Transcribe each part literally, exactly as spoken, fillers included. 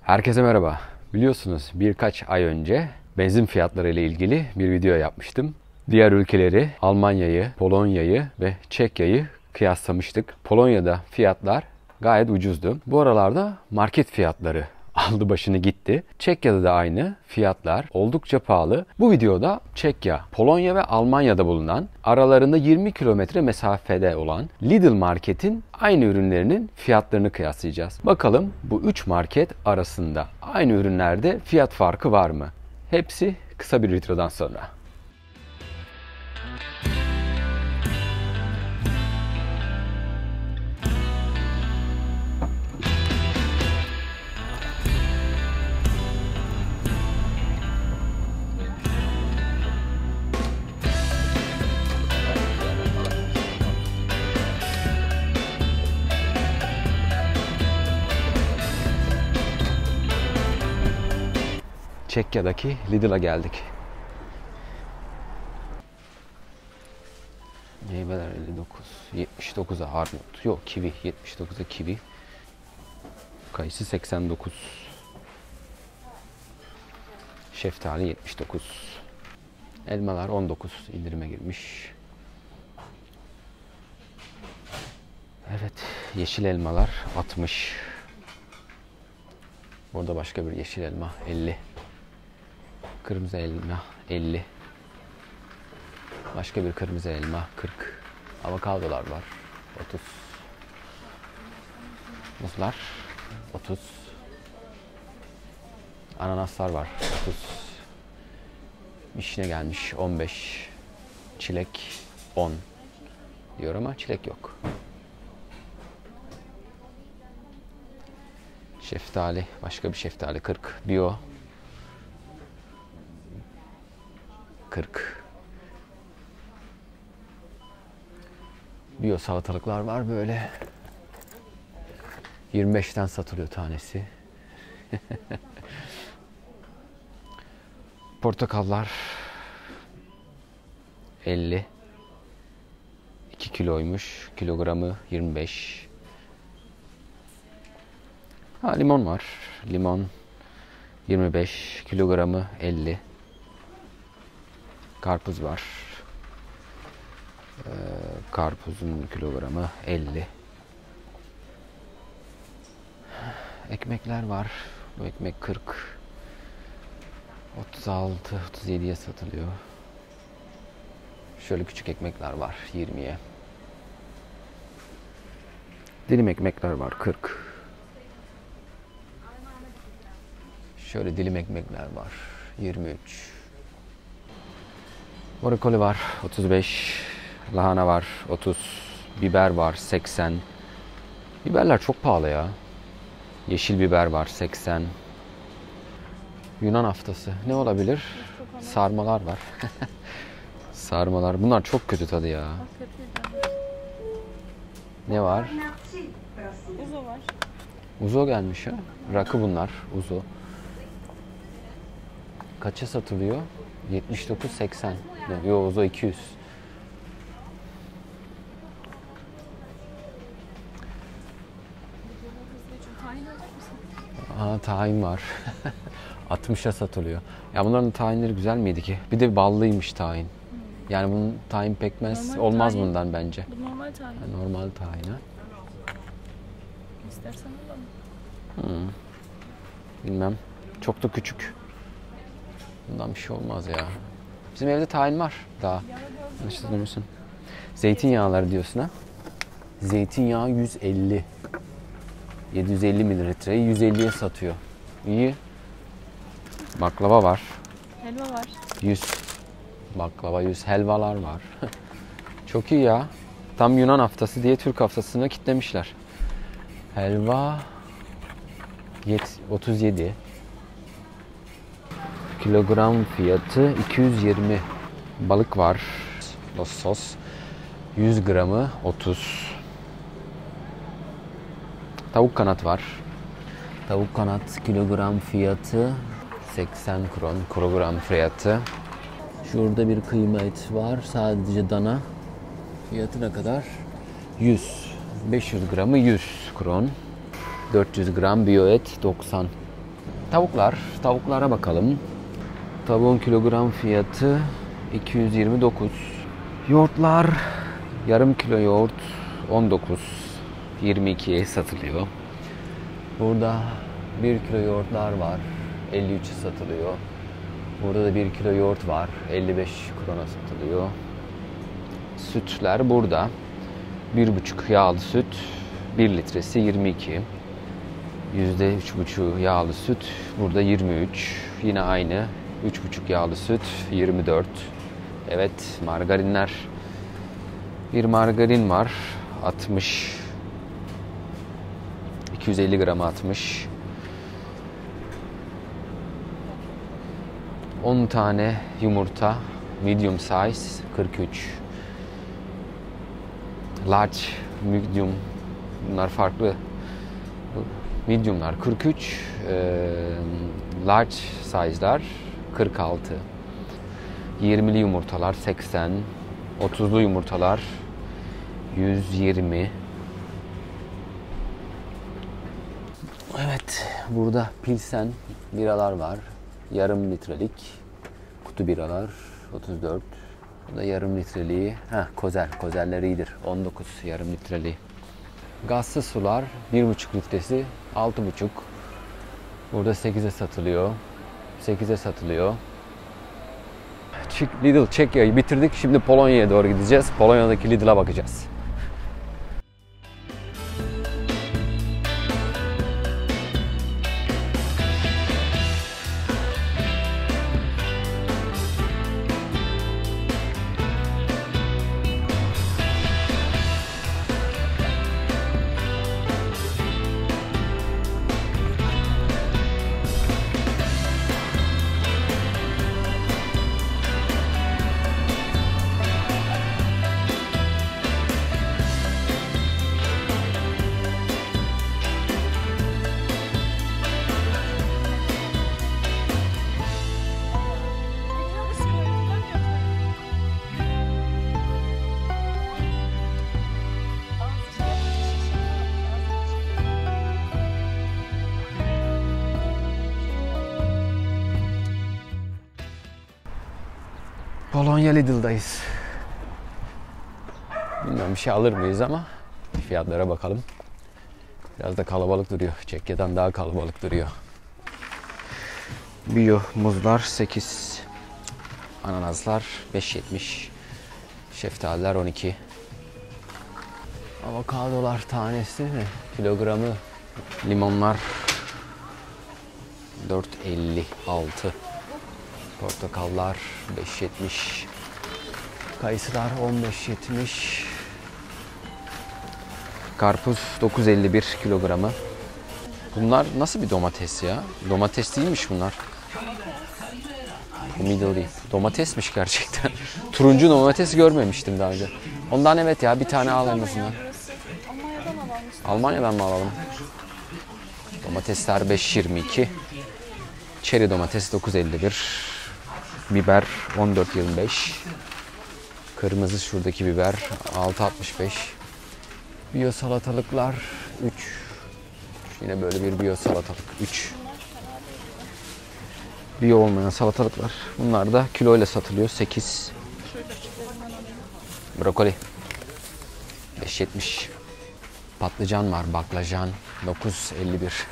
Herkese merhaba. Biliyorsunuz birkaç ay önce benzin fiyatları ile ilgili bir video yapmıştım. Diğer ülkeleri, Almanya'yı, Polonya'yı ve Çekya'yı kıyaslamıştık. Polonya'da fiyatlar gayet ucuzdu. Bu aralarda market fiyatları aldı başını gitti. Çekya'da da aynı fiyatlar oldukça pahalı. Bu videoda Çekya, Polonya ve Almanya'da bulunan aralarında yirmi kilometre mesafede olan Lidl marketin aynı ürünlerinin fiyatlarını kıyaslayacağız. Bakalım bu üç market arasında aynı ürünlerde fiyat farkı var mı? Hepsi kısa bir introdan sonra. Çekya'daki Lidl'a geldik. Meyveler elli dokuz, yetmiş dokuza armut. Yok, kivi yetmiş dokuza kivi. Kayısı seksen dokuz. Şeftali yetmiş dokuz. Elmalar on dokuz indirime girmiş. Evet, yeşil elmalar altmış. Burada başka bir yeşil elma elli. Kırmızı elma elli. Başka bir kırmızı elma kırk. Avokadolar var otuz. Muzlar otuz. Ananaslar var otuz. Vişne gelmiş on beş. Çilek on diyor ama çilek yok. Şeftali, başka bir şeftali kırk. Bio kırk. Bio salatalıklar var böyle. yirmi beşten satılıyor tanesi. Portakallar elli. iki kiloymuş. Kilogramı yirmi beş. Ha, limon var. Limon yirmi beş. Kilogramı elli. Karpuz var. Ee, karpuzun kilogramı elli. Ekmekler var. Bu ekmek kırk. otuz altı, otuz yediye satılıyor. Şöyle küçük ekmekler var yirmiye. Dilim ekmekler var kırk. Şöyle dilim ekmekler var yirmi üç. Brokoli var otuz beş. Lahana var otuz. Biber var seksen. Biberler çok pahalı ya. Yeşil biber var seksen. Yunan haftası. Ne olabilir? Sarmalar var. Sarmalar. Bunlar çok kötü tadı ya. Ne var? Uzo var. Uzo gelmiş ha. Rakı bunlar. Uzo. Kaça satılıyor? yetmiş dokuz seksen. Yo, Uzo iki yüz. Aa, tahin var. altmışa satılıyor. Ya bunların tahinleri güzel miydi ki? Bir de ballıymış tahin. Yani bunun tahin pekmez Normal olmaz tahin. bundan bence. Bu normal tahin. Ha, normal tahin ha. İstersen alalım. Hmm. Bilmem. Çok da küçük. Bundan bir şey olmaz ya. Bizim evde tahin var daha. Anlaşılır. Zeytinyağları diyorsun ha. Zeytinyağı yüz elli. yedi yüz elli mililitreyi yüz elliye satıyor. İyi. Baklava var. Helva var. yüz. Baklava yüz. Helvalar var. Çok iyi ya. Tam Yunan haftası diye Türk haftasına kitlemişler. Helva otuz yedi. Kilogram fiyatı iki yüz yirmi. Balık var. Sos. yüz gramı otuz. Tavuk kanat var. Tavuk kanat kilogram fiyatı seksen kron. Kilogram fiyatı. Şurada bir kıyma et var. Sadece dana. Fiyatı ne kadar? yüz. beş yüz gramı yüz kron. dört yüz gram biyo et doksan. Tavuklar. Tavuklara bakalım. Tavuğun kilogram fiyatı iki yüz yirmi dokuz. Yoğurtlar. Yarım kilo yoğurt on dokuz yirmi ikiye satılıyor. Burada bir kilo yoğurtlar var. elli üçe satılıyor. Burada da bir kilo yoğurt var. elli beş krona satılıyor. Sütler burada. bir buçuk yağlı süt. bir litresi yirmi iki. yüzde üç buçuk yağlı süt. Burada yirmi üç. Yine aynı. üç buçuk yağlı süt. yirmi dört. Evet, margarinler. Bir margarin var. altmış. iki yüz elli gram altmış. on tane yumurta. Medium size kırk üç. Large, medium. Bunlar farklı. Medium'lar kırk üç. E, large size'lar kırk altı. yirmili yumurtalar seksen. otuzlu yumurtalar yüz yirmi. Evet, burada Pilsen biralar var. Yarım litrelik kutu biralar otuz dört. Bu da yarım litreliği. Heh, Kozel. Kozeller iyidir. on dokuz yarım litreliği. Gazsız sular bir buçuk litresi altı buçuk. Burada sekize satılıyor. sekize satılıyor. Lidl Çekya'yı bitirdik. Şimdi Polonya'ya doğru gideceğiz. Polonya'daki Lidl'a bakacağız. Polonya Lidl'dayız. Bilmiyorum bir şey alır mıyız ama fiyatlara bakalım. Biraz da kalabalık duruyor. Çekya'dan daha kalabalık duruyor. Bio muzlar sekiz. Ananaslar beş yetmiş. Şeftaliler on iki. Avokadolar tanesi mi? Kilogramı. Limonlar dört elli altı. Portakallar beş yetmiş. Kayısılar on beş yetmiş. Karpuz dokuz elli bir kilogramı. Bunlar nasıl bir domates ya? Domates değilmiş bunlar. Pomidor değil. Domatesmiş gerçekten. Turuncu domates görmemiştim daha önce. Ondan evet ya bir tane al en azından. Almanya'dan alalım. Almanya'dan mı alalım? Domatesler beş yirmi iki. Çeri domates dokuz elli bir. Biber on dört yirmi beş. Kırmızı şuradaki biber altı altmış beş. Biyo salatalıklar üç. Yine böyle bir biyo salatalık üç. Biyo olmayan salatalıklar. Bunlar da kiloyla satılıyor sekiz. Brokoli beş yetmiş. Patlıcan var, baklajan dokuz elli bir.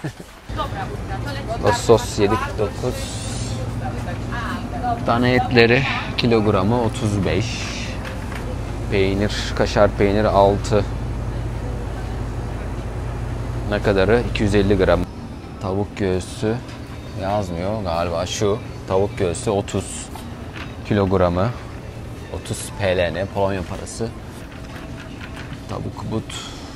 Sos yedi dokuz. Tane etleri kilogramı otuz beş. Peynir, kaşar peyniri altı. Ne kadarı? iki yüz elli gram. Tavuk göğsü yazmıyor galiba şu. Tavuk göğsü otuz kilogramı. otuz P L N Polonya parası. Tavuk but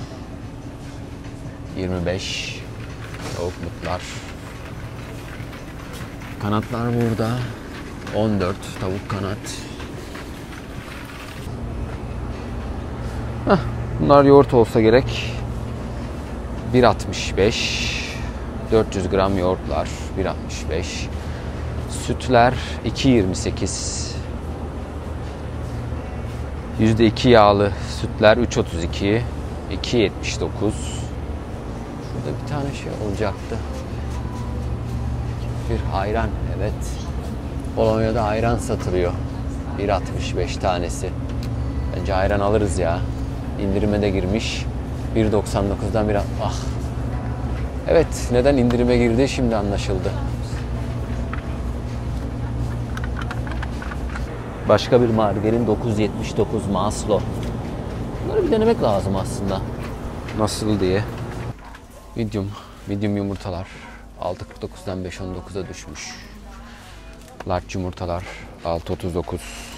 yirmi beş. Tavuk butlar. Kanatlar burada. on dört tavuk kanat. Heh, bunlar yoğurt olsa gerek. bir altmış beş. dört yüz gram yoğurtlar bir altmış beş. Sütler iki yirmi sekiz. yüzde iki yağlı sütler üç otuz iki. iki yetmiş dokuz. Şurada bir tane şey olacaktı. bir ayran. Evet. Polonya'da ayran satılıyor. bir altmış beş tanesi. Bence ayran alırız ya. İndirime de girmiş. bir doksan dokuzdan bir... Ah. Evet, neden indirime girdi şimdi anlaşıldı. Başka bir margarin dokuz yetmiş dokuz Maslo. Bunları bir denemek lazım aslında. Nasıl diye. Medium, medium yumurtalar altı kırk dokuzdan beş on dokuza düşmüş. Large yumurtalar altı otuz dokuz.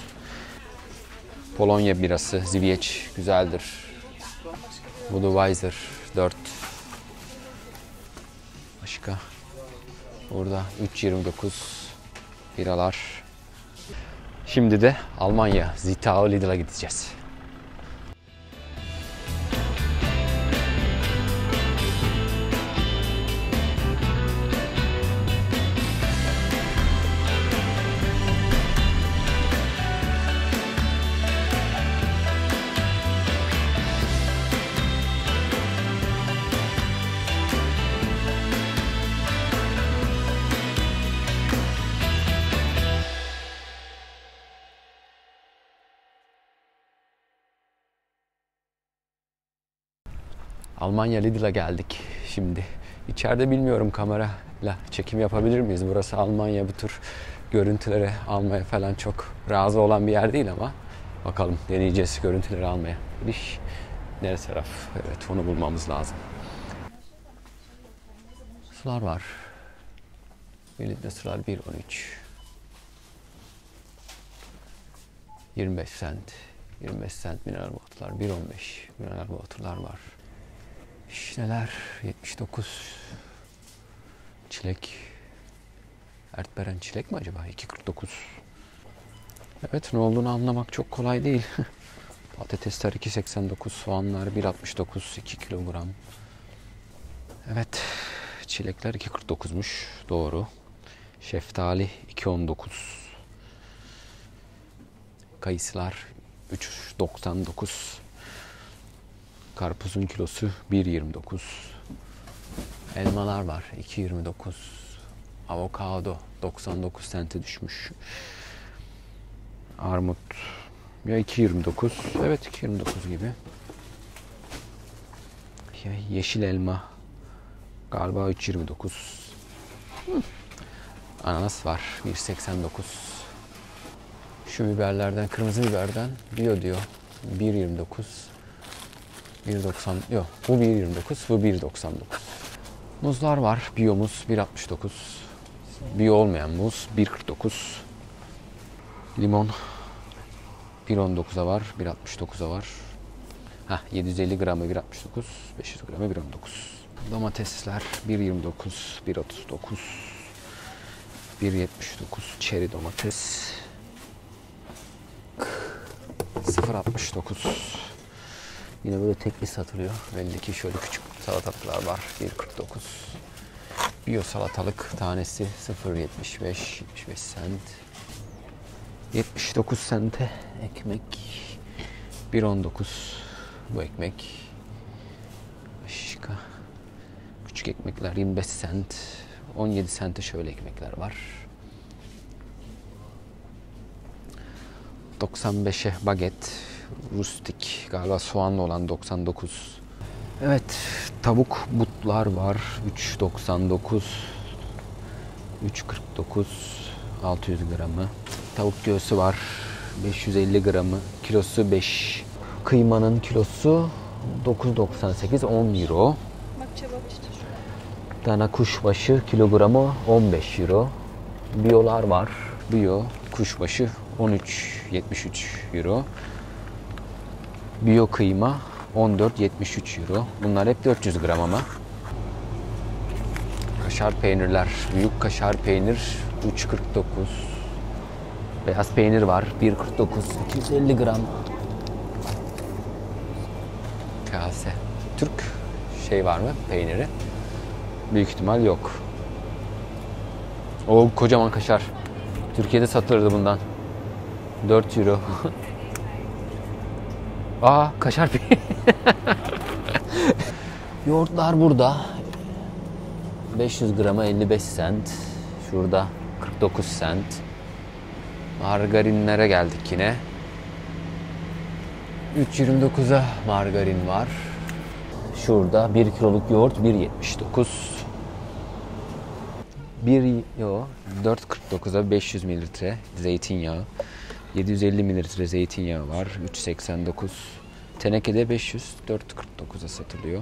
Polonya birası Żywiec güzeldir. Budweiser dört. Başka. Burada üç yirmi dokuz biralar. Şimdi de Almanya Zittau Lidl'a gideceğiz. Almanya Lidl'a geldik şimdi. İçeride bilmiyorum kamerayla çekim yapabilir miyiz? Burası Almanya, bu tür görüntüleri almaya falan çok razı olan bir yer değil ama bakalım, deneyeceğiz görüntüleri almaya. Giriş neresi taraf? Evet, onu bulmamız lazım. Sular var. bir litre sular bir on üç. yirmi beş sent. yirmi beş sent mineral water'lar bir on beş. Mineral water'lar var. Şişneler yetmiş dokuz. Çilek. Ertberen çilek mi acaba? iki kırk dokuz. Evet, ne olduğunu anlamak çok kolay değil. Patatesler iki seksen dokuz. Soğanlar bir altmış dokuz. iki kilogram. Evet. Çilekler iki kırk dokuzmuş. Doğru. Şeftali iki on dokuz. Kayısılar üç doksan dokuz. Karpuzun kilosu bir yirmi dokuz. Elmalar var iki yirmi dokuz. Avokado doksan dokuz sente düşmüş. Armut ya iki yirmi dokuz. Evet, iki yirmi dokuz gibi. Ya yeşil elma galiba üç yirmi dokuz. Ananas var bir seksen dokuz. Şu biberlerden, kırmızı biberden bio diyor bir yirmi dokuz. bir doksan, yok bu bir yirmi dokuz, bu bir doksan dokuz. Muzlar var. Bio muz bir altmış dokuz. Bio olmayan muz bir kırk dokuz. Limon bir on dokuza var, bir altmış dokuza var. Heh, yedi yüz elli gramı bir altmış dokuz, beş yüz gramı bir on dokuz. Domatesler bir yirmi dokuz, bir otuz dokuz. bir yetmiş dokuz çeri domates. sıfır altmış dokuz. Yine böyle tekli satılıyor. Belli ki şöyle küçük salatalıklar var. bir kırk dokuz. Bio salatalık tanesi sıfır yetmiş beş. yetmiş beş sent. yetmiş dokuz sente ekmek. bir on dokuz bu ekmek. Başka küçük ekmekler yirmi beş sent. on yedi sente şöyle ekmekler var. doksan beşe baget. Rustik galiba soğanlı olan doksan dokuz. Evet, tavuk butlar var. üç doksan dokuz. üç kırk dokuz. altı yüz gramı. Tavuk göğsü var. beş yüz elli gramı. Kilosu beş. Kıymanın kilosu dokuz doksan sekiz. on euro. Bak çabuk çıtır. Dana kuşbaşı kilogramı on beş euro. Biyolar var. Biyo kuşbaşı on üç yetmiş üç euro. Biyo kıyma on dört yetmiş üç euro. Bunlar hep dört yüz gram ama. Kaşar peynirler. Büyük kaşar peynir üç kırk dokuz. Beyaz peynir var bir kırk dokuz. iki yüz elli gram. Kase. Türk şey var mı peyniri? Büyük ihtimal yok. O kocaman kaşar. Türkiye'de satılırdı bundan. dört euro. Aa, kaşar peyniri. Yoğurtlar burada. beş yüz grama elli beş sent. Şurada kırk dokuz cent. Margarinlere geldik yine. üç yirmi dokuza margarin var. Şurada bir kiloluk yoğurt bir yetmiş dokuz. bir yo dört kırk dokuza beş yüz mililitre zeytinyağı. yedi yüz elli mililitre zeytinyağı var. üç seksen dokuz. Tenekede beş yüz, dört kırk dokuza satılıyor.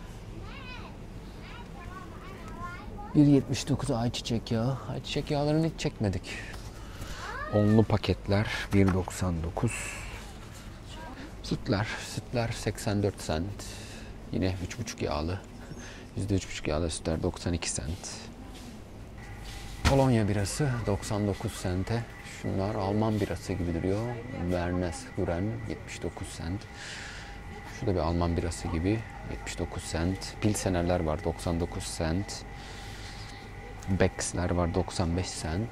bir yetmiş dokuza ayçiçek yağı. Ayçiçek yağlarını hiç çekmedik. Onlu paketler bir doksan dokuz. Sütler, sütler seksen dört cent. Yine üç buçuk yağlı. yüzde üç buçuk yağlı sütler doksan iki cent. Polonya birası doksan dokuz sente. Şunlar Alman birası gibi duruyor. Wernes Huren yetmiş dokuz cent. Şu da bir Alman birası gibi yetmiş dokuz cent. Pilsenerler var doksan dokuz cent. Becks'ler var doksan beş cent.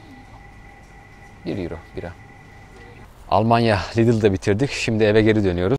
bir euro bira. Almanya Lidl'da bitirdik. Şimdi eve geri dönüyoruz.